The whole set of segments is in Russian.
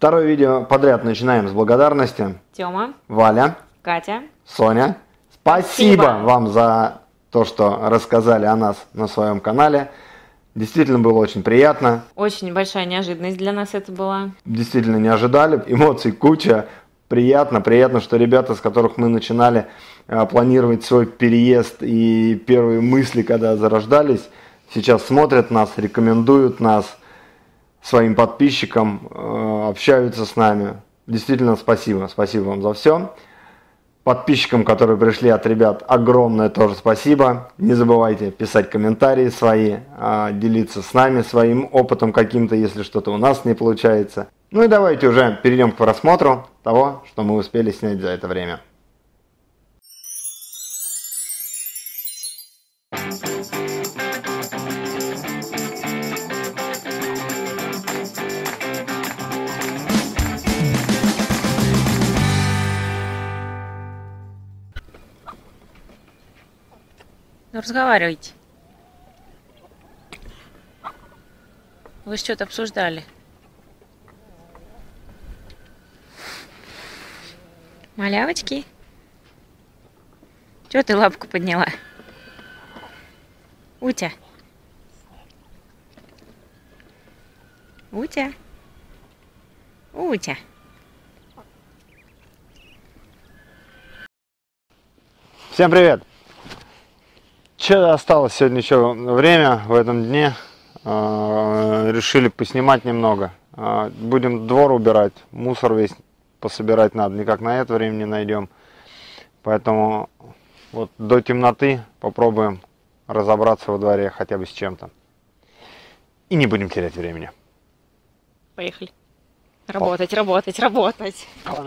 Второе видео подряд начинаем с благодарности. Тёма, Валя, Катя, Соня. Спасибо вам за то, что рассказали о нас на своем канале. Действительно было очень приятно. Очень большая неожиданность для нас это была. Действительно не ожидали. Эмоций куча. Приятно, что ребята, с которых мы начинали планировать свой переезд, и первые мысли, когда зарождались, сейчас смотрят нас, рекомендуют нас своим подписчикам, общаются с нами. Действительно спасибо вам за все. Подписчикам, которые пришли от ребят, огромное тоже спасибо. Не забывайте писать комментарии свои, делиться с нами своим опытом каким-то, если что-то у нас не получается. Ну и давайте уже перейдем к просмотру того, что мы успели снять за это время. Ну, разговаривайте. Вы что-то обсуждали. Малявочки? Чего ты лапку подняла? Утя. Утя. Утя. Всем привет! Че осталось сегодня еще время в этом дне. Решили поснимать немного. Будем двор убирать, мусор весь пособирать надо, никак на это время не найдем. Поэтому вот до темноты попробуем разобраться во дворе хотя бы с чем-то. И не будем терять времени. Поехали. Работать.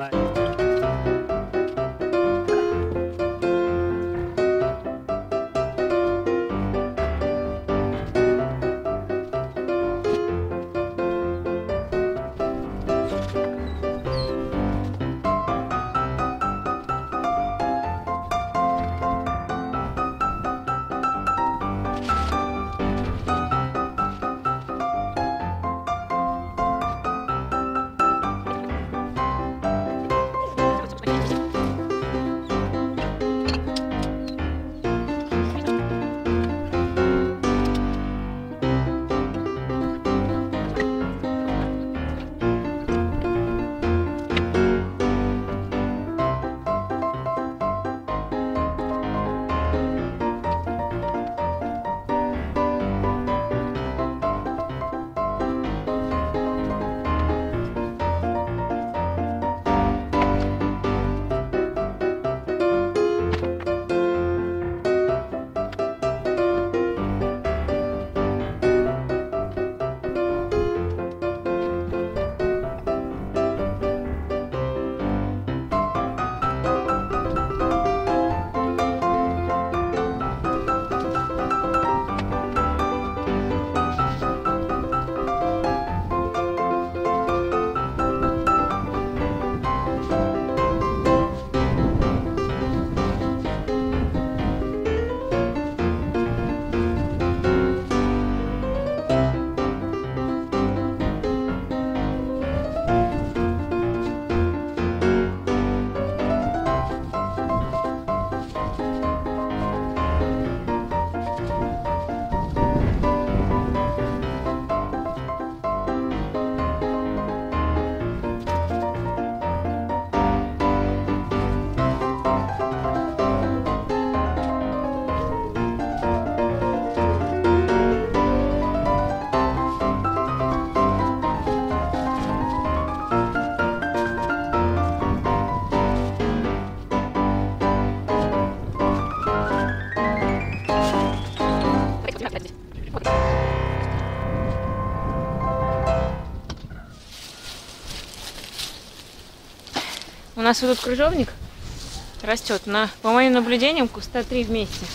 У нас вот тут крыжовник растет. По моим наблюдениям, куста 3 вместе.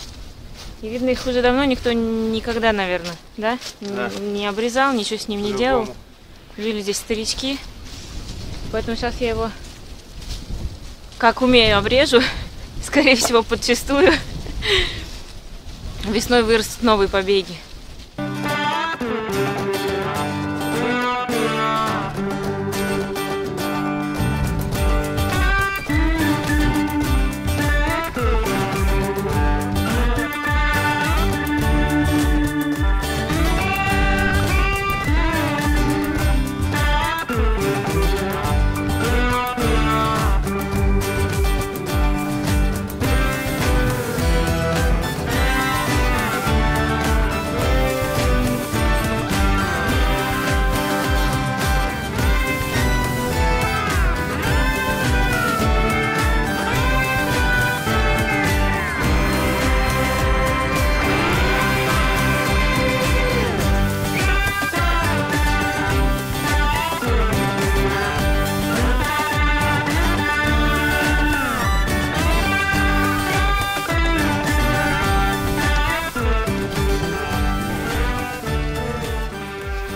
И видно, их уже давно никто никогда, наверное, да? Да. Не обрезал, ничего с ним не делал. Жили здесь старички. Поэтому сейчас я его, как умею, обрежу. Скорее всего, подчистую. Весной вырастут новые побеги.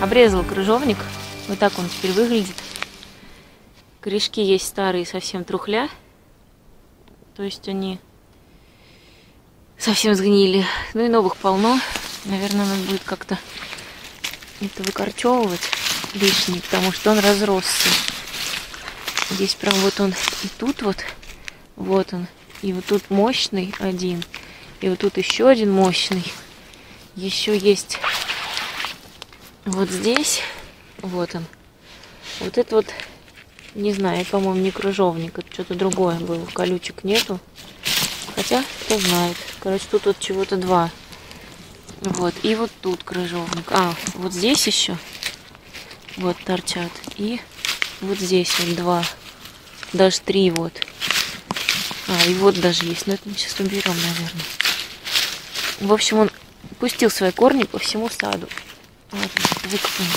Обрезал крыжовник. Вот так он теперь выглядит. Корешки есть старые, совсем трухля. То есть они совсем сгнили. Ну и новых полно. Наверное, надо будет как-то это выкорчевывать лишний, потому что он разросся. Здесь прям вот он и тут вот он. И вот тут мощный один. И вот тут еще один мощный. Еще есть вот здесь. Вот он. Вот это вот, не знаю, по-моему, не крыжовник. Это что-то другое было. Колючек нету. Хотя, кто знает. Короче, тут вот чего-то два. Вот. И вот тут крыжовник. А, вот здесь еще. Вот торчат. И вот здесь вот два. Даже три вот. А, и вот даже есть. Но это мы сейчас уберем, наверное. В общем, он пустил свои корни по всему саду. Ладно, выкопаем.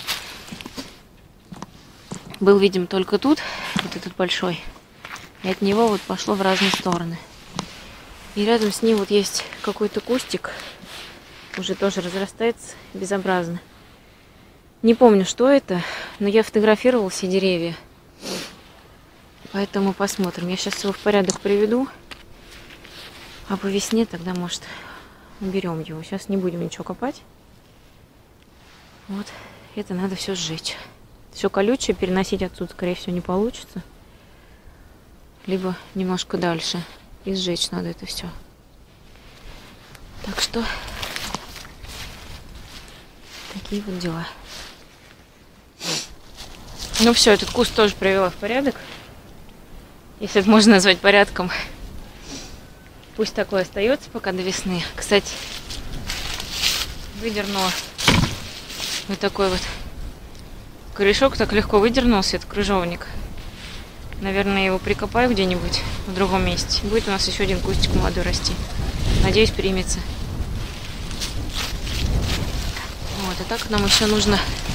Был, видим, только тут, вот этот большой. И от него вот пошло в разные стороны. И рядом с ним вот есть какой-то кустик. Уже тоже разрастается безобразно. Не помню, что это, но я фотографировала все деревья. Поэтому посмотрим. Я сейчас его в порядок приведу. А по весне тогда, может, уберем его. Сейчас не будем ничего копать. Вот. Это надо все сжечь. Все колючее, переносить отсюда, скорее всего, не получится. Либо немножко дальше. И сжечь надо это все. Так что такие вот дела. Ну все, этот куст тоже привела в порядок. Если это можно назвать порядком. Пусть такое остается пока до весны. Кстати, выдернула вот такой вот корешок. Так легко выдернулся, этот крыжовник. Наверное, я его прикопаю где-нибудь в другом месте. Будет у нас еще один кустик молодой расти. Надеюсь, примется. Вот, а так нам еще нужно...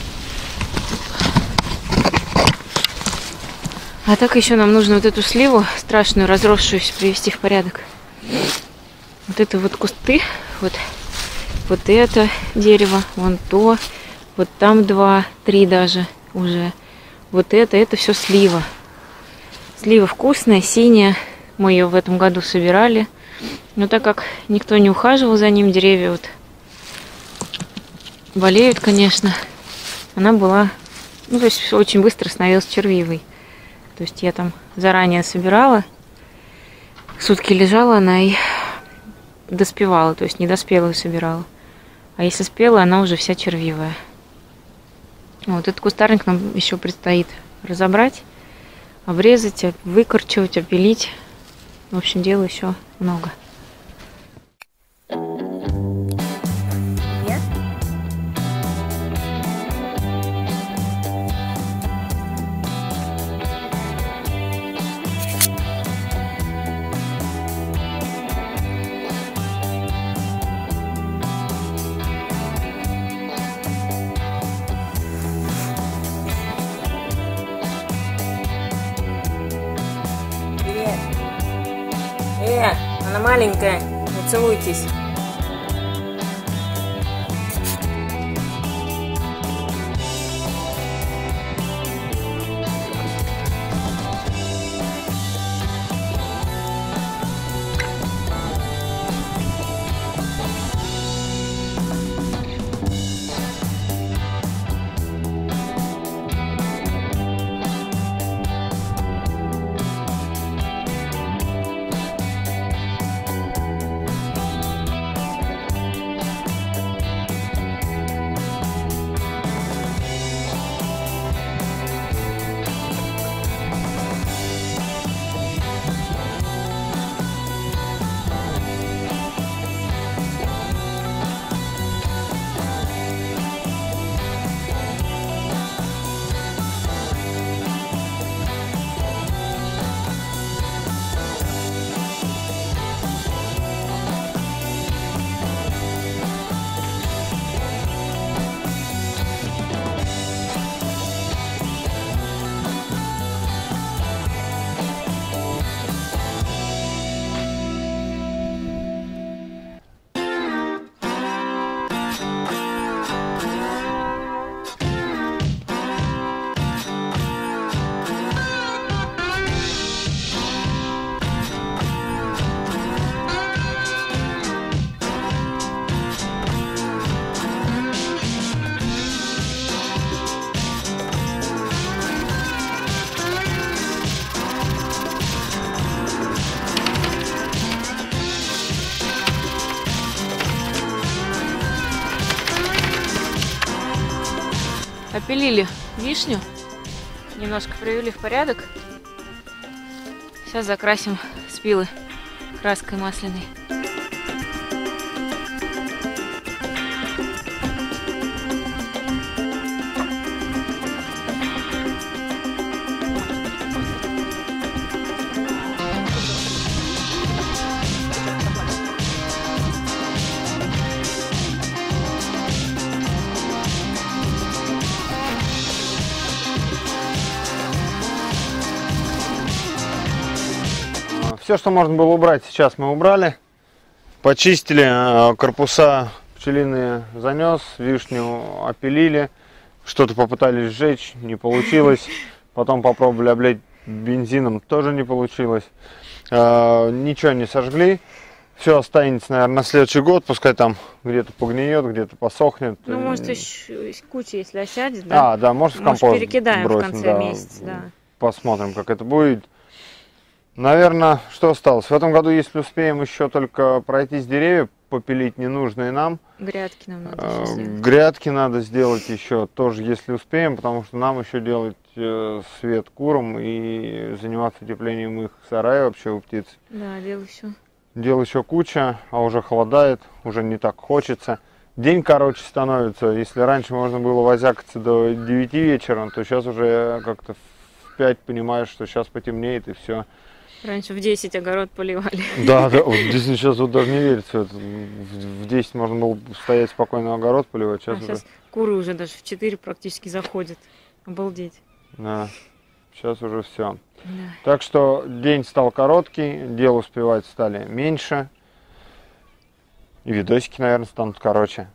А так еще нам нужно вот эту сливу страшную, разросшуюся, привести в порядок. Вот это вот кусты, вот это дерево, вон то, вот там 2, 3 даже уже. Вот это все слива. Слива вкусная, синяя. Мы ее в этом году собирали. Но так как никто не ухаживал за ним, деревья вот болеют, конечно. Она была, ну, то есть очень быстро становилась червивой. То есть я там заранее собирала, сутки лежала она и доспевала, то есть недоспелую собирала. А если спела, она уже вся червивая. Вот этот кустарник нам еще предстоит разобрать, обрезать, выкорчевать, опилить. В общем, дела еще много. Она маленькая, не целуйтесь. Опилили вишню, немножко привели в порядок. Сейчас закрасим спилы краской масляной. Все, что можно было убрать, сейчас мы убрали. Почистили корпуса пчелиные, занес, вишню опилили. Что-то попытались сжечь, не получилось. Потом попробовали облить бензином, тоже не получилось. Ничего не сожгли. Все останется, наверное, на следующий год. Пускай там где-то погниет, где-то посохнет. Ну, может, еще куча, если осядет, да? Да, может, в компост перекидаем бросим, в конце месяца, да. Посмотрим, как это будет. Наверное, что осталось? В этом году, если успеем, еще только пройтись деревья, попилить ненужные нам. Грядки нам надо еще сделать. Грядки надо сделать еще тоже, если успеем, потому что нам еще делать свет курам и заниматься утеплением их сарая вообще у птиц. Да, дел еще. Дел еще куча, а уже холодает, уже не так хочется. День короче становится. Если раньше можно было возякаться до 9 вечера, то сейчас уже как-то в 5 понимаешь, что сейчас потемнеет и все. Раньше в 10 огород поливали. Да, вот сейчас вот даже не верится. В 10 можно было стоять спокойно огород поливать. Сейчас куры уже даже в 4 практически заходят. Обалдеть. Да, сейчас уже все. Да. Так что день стал короткий, дел успевать стали меньше. И видосики, наверное, станут короче.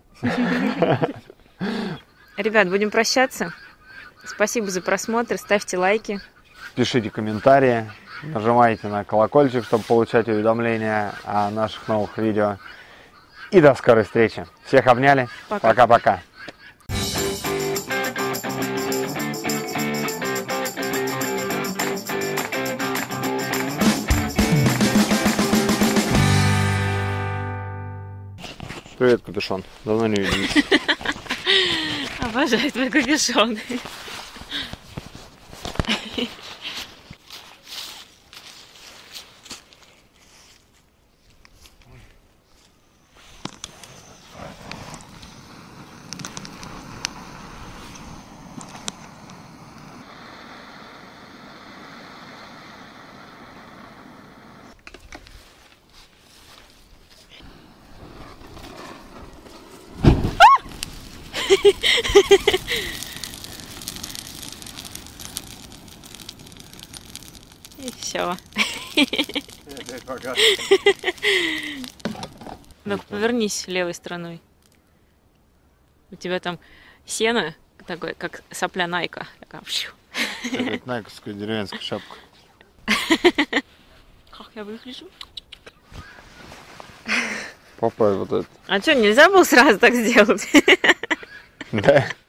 Ребят, будем прощаться. Спасибо за просмотр, ставьте лайки. Пишите комментарии. Нажимайте на колокольчик, чтобы получать уведомления о наших новых видео. И до скорой встречи. Всех обняли. Пока-пока. Привет, капюшон. Давно не виделись. Обожаю твой капюшон. И все. Ну, повернись левой стороной. У тебя там сено такое, как сопля Найка. Такая. Найковская деревенская шапка. Как я выгляжу? Папа, вот это. А что, нельзя было сразу так сделать? Да.